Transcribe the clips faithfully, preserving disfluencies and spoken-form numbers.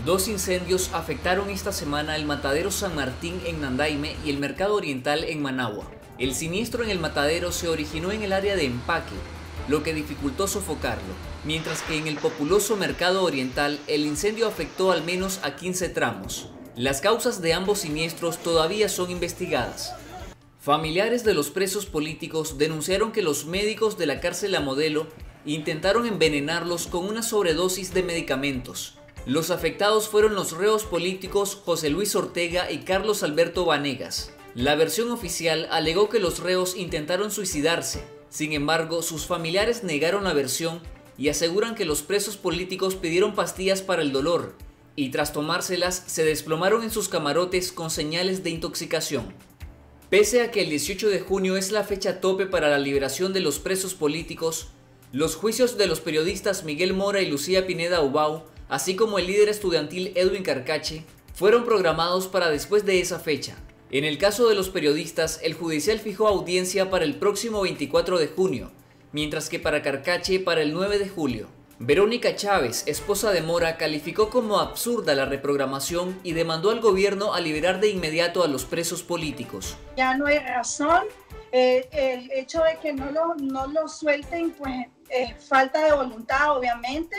Dos incendios afectaron esta semana el matadero San Martín en Nandaime y el mercado oriental en Managua. El siniestro en el matadero se originó en el área de empaque, lo que dificultó sofocarlo, mientras que en el populoso mercado oriental el incendio afectó al menos a quince tramos. Las causas de ambos siniestros todavía son investigadas. Familiares de los presos políticos denunciaron que los médicos de la cárcel La Modelo intentaron envenenarlos con una sobredosis de medicamentos. Los afectados fueron los reos políticos José Luis Ortega y Carlos Alberto Vanegas. La versión oficial alegó que los reos intentaron suicidarse. Sin embargo, sus familiares negaron la versión y aseguran que los presos políticos pidieron pastillas para el dolor y tras tomárselas se desplomaron en sus camarotes con señales de intoxicación. Pese a que el dieciocho de junio es la fecha tope para la liberación de los presos políticos, los juicios de los periodistas Miguel Mora y Lucía Pineda Ubao, así como el líder estudiantil Edwin Carcache, fueron programados para después de esa fecha. En el caso de los periodistas, el judicial fijó audiencia para el próximo veinticuatro de junio, mientras que para Carcache para el nueve de julio. Verónica Chávez, esposa de Mora, calificó como absurda la reprogramación y demandó al gobierno a liberar de inmediato a los presos políticos. Ya no hay razón, eh, el hecho de que no lo, no lo suelten pues es falta de voluntad obviamente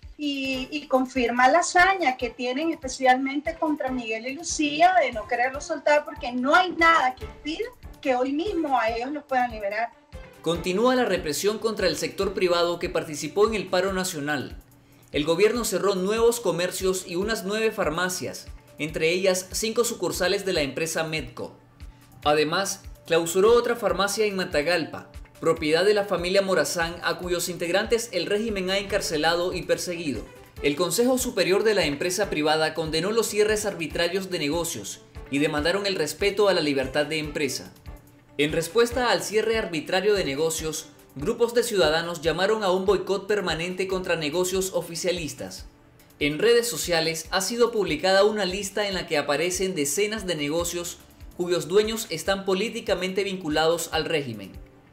y, y confirma la hazaña que tienen especialmente contra Miguel y Lucía de no quererlo soltar porque no hay nada que impida que hoy mismo a ellos los puedan liberar. Continúa la represión contra el sector privado que participó en el paro nacional. El gobierno cerró nuevos comercios y unas nueve farmacias, entre ellas cinco sucursales de la empresa Medco. Además, clausuró otra farmacia en Matagalpa, propiedad de la familia Morazán, a cuyos integrantes el régimen ha encarcelado y perseguido. El Consejo Superior de la empresa privada condenó los cierres arbitrarios de negocios y demandaron el respeto a la libertad de empresa. En respuesta al cierre arbitrario de negocios, grupos de ciudadanos llamaron a un boicot permanente contra negocios oficialistas. En redes sociales ha sido publicada una lista en la que aparecen decenas de negocios cuyos dueños están políticamente vinculados al régimen.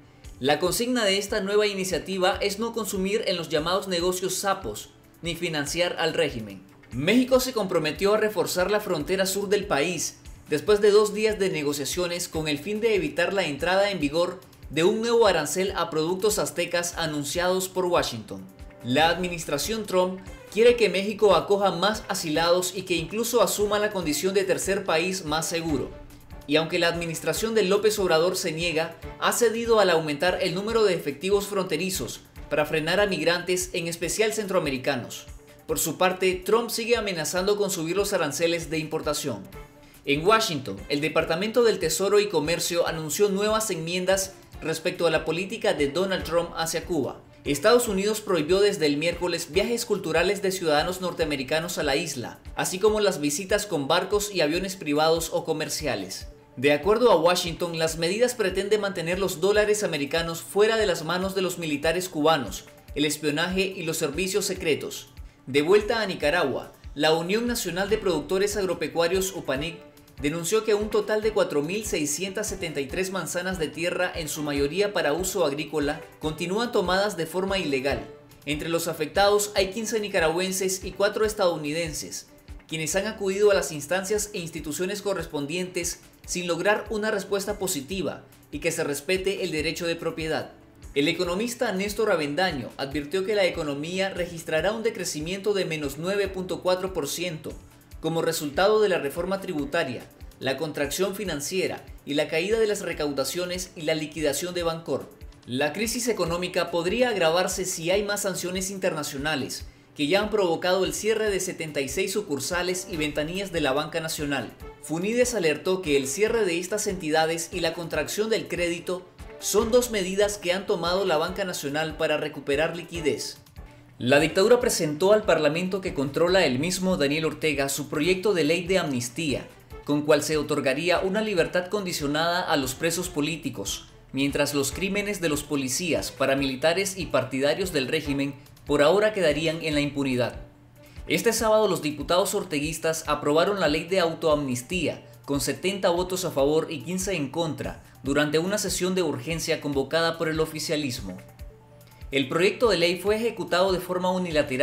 La consigna de esta nueva iniciativa es no consumir en los llamados negocios sapos, ni financiar al régimen. México se comprometió a reforzar la frontera sur del país, después de dos días de negociaciones con el fin de evitar la entrada en vigor de un nuevo arancel a productos aztecas anunciados por Washington. La administración Trump quiere que México acoja más asilados y que incluso asuma la condición de tercer país más seguro. Y aunque la administración de López Obrador se niega, ha cedido al aumentar el número de efectivos fronterizos para frenar a migrantes, en especial centroamericanos. Por su parte, Trump sigue amenazando con subir los aranceles de importación. En Washington, el Departamento del Tesoro y Comercio anunció nuevas enmiendas respecto a la política de Donald Trump hacia Cuba. Estados Unidos prohibió desde el miércoles viajes culturales de ciudadanos norteamericanos a la isla, así como las visitas con barcos y aviones privados o comerciales. De acuerdo a Washington, las medidas pretenden mantener los dólares americanos fuera de las manos de los militares cubanos, el espionaje y los servicios secretos. De vuelta a Nicaragua, la Unión Nacional de Productores Agropecuarios UPANIC denunció que un total de cuatro mil seiscientas setenta y tres manzanas de tierra, en su mayoría para uso agrícola, continúan tomadas de forma ilegal. Entre los afectados hay quince nicaragüenses y cuatro estadounidenses, quienes han acudido a las instancias e instituciones correspondientes sin lograr una respuesta positiva y que se respete el derecho de propiedad. El economista Néstor Avendaño advirtió que la economía registrará un decrecimiento de menos nueve punto cuatro por ciento como resultado de la reforma tributaria, la contracción financiera y la caída de las recaudaciones y la liquidación de Bancor. La crisis económica podría agravarse si hay más sanciones internacionales, que ya han provocado el cierre de setenta y seis sucursales y ventanillas de la Banca Nacional. Funides alertó que el cierre de estas entidades y la contracción del crédito son dos medidas que han tomado la Banca Nacional para recuperar liquidez. La dictadura presentó al parlamento que controla el mismo Daniel Ortega su proyecto de ley de amnistía, con cual se otorgaría una libertad condicionada a los presos políticos, mientras los crímenes de los policías, paramilitares y partidarios del régimen por ahora quedarían en la impunidad. Este sábado los diputados orteguistas aprobaron la ley de autoamnistía, con setenta votos a favor y quince en contra, durante una sesión de urgencia convocada por el oficialismo. El proyecto de ley fue ejecutado de forma unilateral,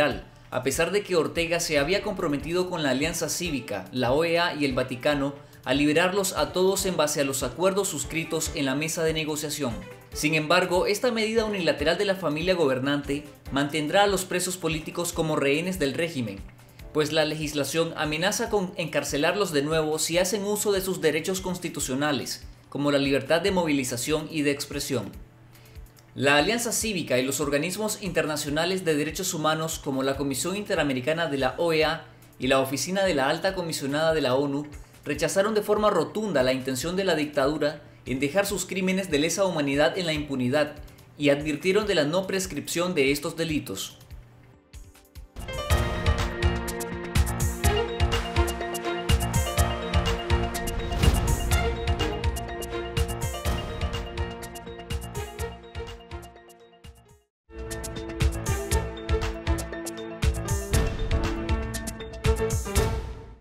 a pesar de que Ortega se había comprometido con la Alianza Cívica, la O E A y el Vaticano a liberarlos a todos en base a los acuerdos suscritos en la mesa de negociación. Sin embargo, esta medida unilateral de la familia gobernante mantendrá a los presos políticos como rehenes del régimen, pues la legislación amenaza con encarcelarlos de nuevo si hacen uso de sus derechos constitucionales, como la libertad de movilización y de expresión. La Alianza Cívica y los organismos internacionales de derechos humanos como la Comisión Interamericana de la O E A y la Oficina de la Alta Comisionada de la ONU rechazaron de forma rotunda la intención de la dictadura en dejar sus crímenes de lesa humanidad en la impunidad y advirtieron de la no prescripción de estos delitos.